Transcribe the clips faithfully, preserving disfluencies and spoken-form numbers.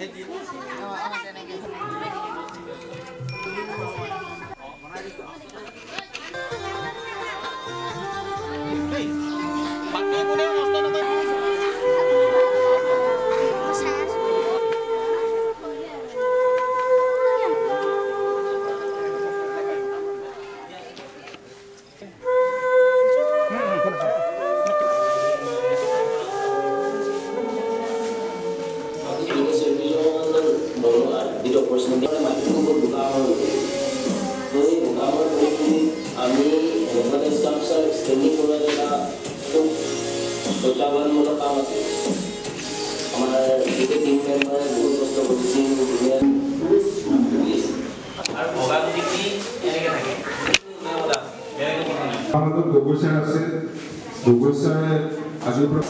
প্ৰত্যাহ্বানমূলক কাম আছে আমাৰ গোটেই টিম মেম্বাৰে বহুত কষ্ট কৰিছে আৰু ভগাগুটি এনেকৈ থাকে আমাদের গবেষণা আছে গবেষণায় আজিৰ পৰা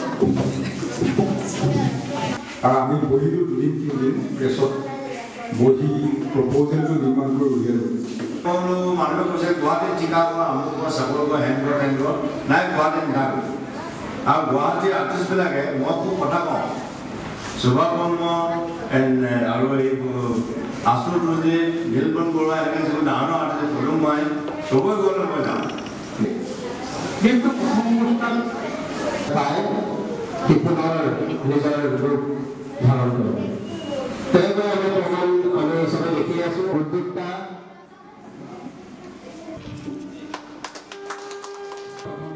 আৰু আমি বহিলো দুদিন তিনিদিন প্ৰেছত বহি প্ৰপ'জেলটো নিৰ্মাণ কৰি উলিয়ালোঁ মানুহে কৈছে গুৱাহাটীত টিকা কৰা আমুক চাকৰি কৰা হেন কৰা হেন কৰা নাই গুৱাহাটীত নাথাকোঁ আৰু গুৱাহাটীৰ আৰ্টিষ্টবিলাকে মই খুব কথা কওঁ শোভা বৰ্ম আৰু এই আচুৰ ৰুজি নীলবন বৰুৱা এনেকৈ যিবোৰ ডাঙৰ ডাঙৰ আৰ্টিষ্ট পদুম মই চবৰে গ'লে মই যাওঁ কিন্তু প্ৰথম অনুষ্ঠান পাই শিশুনৰ নিজৰ ৰূপ ধাৰণ কৰে তেনেকৈ আমি প্ৰমাণ আমি চবে দেখি আছোঁ উদ্যোক্তা